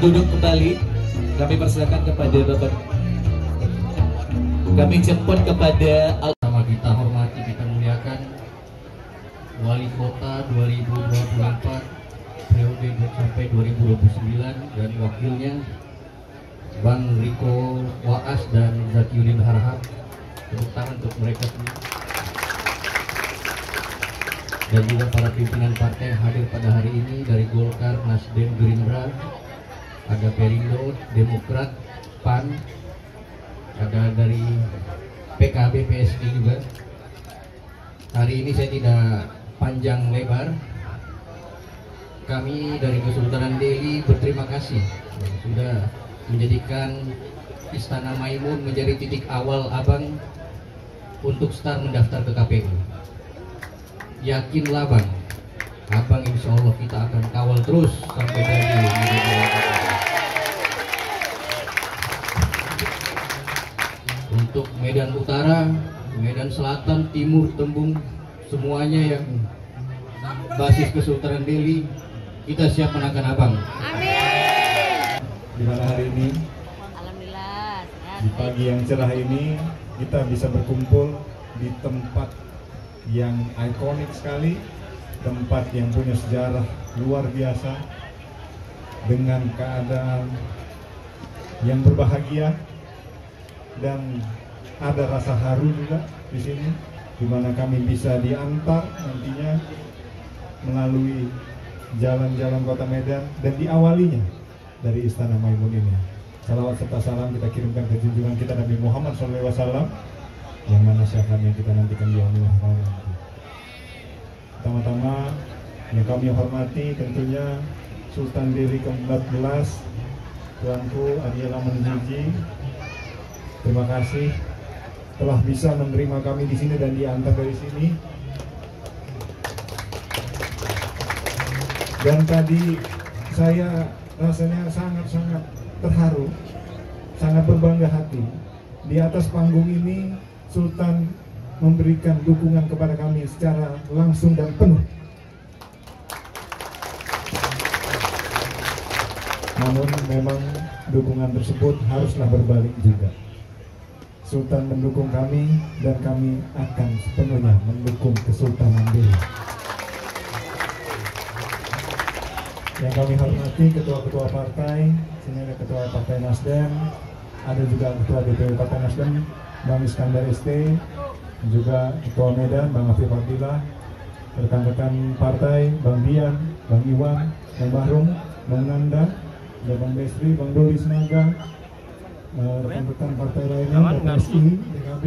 duduk kembali. Kami persilakan kepada Bapak. Kami jemput kepada sama kita hormati, kita muliakan Wali Kota 2024 periode sampai 2029 dan wakilnya Bang Riko Waas dan Zakiuddin Harahap. Tepuk tangan untuk mereka semua. Dan juga para pimpinan partai yang hadir pada hari ini dari Golkar, Nasdem, Gerindra, ada Perindo, Demokrat, PAN, ada dari PKB, PSD juga. Hari ini saya tidak panjang lebar. Kami dari Kesultanan Delhi berterima kasih sudah menjadikan Istana Maimun menjadi titik awal Abang untuk start mendaftar ke KPU. Yakinlah Bang, Abang insya Allah kita akan kawal terus sampai jadi. Untuk Medan Utara, Medan Selatan, Timur, Tembung, semuanya yang basis Kesultanan Delhi, kita siap menangkan Abang. Amin. Di mana hari ini, Alhamdulillah, di pagi yang cerah ini, kita bisa berkumpul di tempat yang ikonik sekali, tempat yang punya sejarah luar biasa, dengan keadaan yang berbahagia dan ada rasa haru juga di sini, di mana kami bisa diantar nantinya melalui jalan-jalan Kota Medan dan diawalinya dari Istana Maimun ini. Salawat serta salam kita kirimkan ke junjungan kita Nabi Muhammad SAW, yang mana syafaatnya kita nantikan di yaumil akhir. Pertama-tama yang kami hormati tentunya Sultan Delhi ke-14 Tuanku Ariela Manjuji. Terima kasih telah bisa menerima kami di sini dan diantar dari sini. Dan tadi saya rasanya sangat-sangat terharu, sangat berbangga hati. Di atas panggung ini Sultan memberikan dukungan kepada kami secara langsung dan penuh. Namun memang dukungan tersebut haruslah berbalik juga. Sultan mendukung kami dan kami akan sepenuhnya mendukung Kesultanan Delhi. Yang kami hormati ketua-ketua partai, sini ada ketua Partai Nasdem, ada juga ketua DPW Partai Nasdem, Bang Iskandar ST, juga ketua Medan, Bang Afif Abdillah, rekan-rekan partai, Bang Dian, Bang Iwan, Bang Bahrum, Bang Nanda, ada Bang Besri, Bang Doli Senaga, rekan-rekan partai lainnya, PSI, PKB,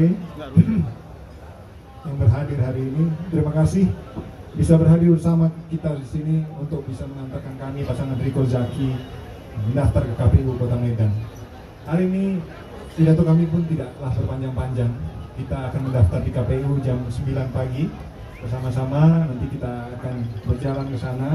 yang berhadir hari ini. Terima kasih bisa berhadir bersama kita di sini untuk bisa mengantarkan kami pasangan Riko Zaki mendaftar ke KPU Kota Medan. Hari ini pidato kami pun tidaklah berpanjang-panjang. Kita akan mendaftar di KPU jam 9 pagi bersama-sama. Nanti kita akan berjalan ke sana.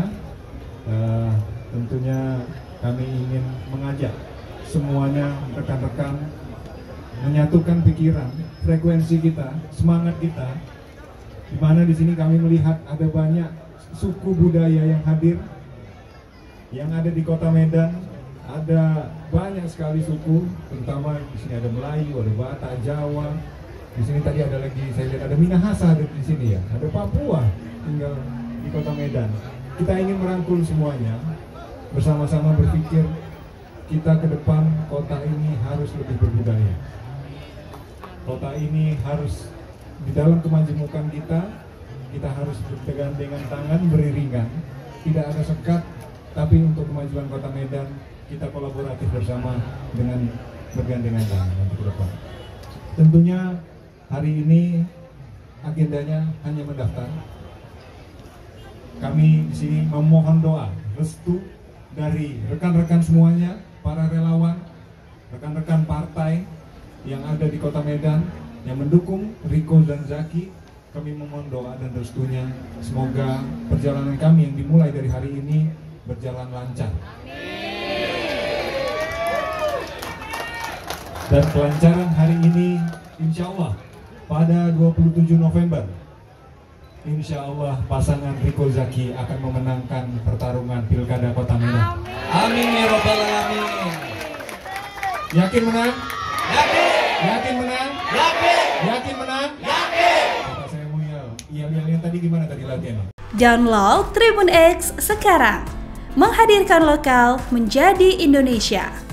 Tentunya kami ingin mengajak semuanya, rekan-rekan, menyatukan pikiran, frekuensi kita, semangat kita. Di mana di sini kami melihat ada banyak suku budaya yang hadir, yang ada di Kota Medan. Ada banyak sekali suku, terutama di sini ada Melayu, ada Batak, Jawa. Di sini tadi ada lagi, saya lihat ada Minahasa ada di sini ya, ada Papua tinggal di Kota Medan. Kita ingin merangkul semuanya, bersama-sama berpikir kita ke depan kota ini harus lebih berbudaya. Kota ini harus di dalam kemajemukan kita harus bergandengan tangan, beriringan, tidak ada sekat, tapi untuk kemajuan Kota Medan kita kolaboratif bersama dengan bergandengan tangan nanti ke depan. Tentunya hari ini agendanya hanya mendaftar. Kami di sini memohon doa, restu dari rekan-rekan semuanya, para relawan, rekan-rekan partai yang ada di Kota Medan yang mendukung Riko dan Zaki. Kami memohon doa dan restunya, semoga perjalanan kami yang dimulai dari hari ini berjalan lancar. Dan kelancaran hari ini insya Allah pada 27 November insya Allah pasangan Riko Zaki akan memenangkan pertarungan Pilkada Kota Medan. Amin ya Rabbal Alamin. Yakin menang? Yakin. Yakin menang? Yakin. Yakin menang? Yakin. Kata saya mau yel tadi gimana tadi latihannya? Download Tribun X sekarang. Menghadirkan lokal menjadi Indonesia.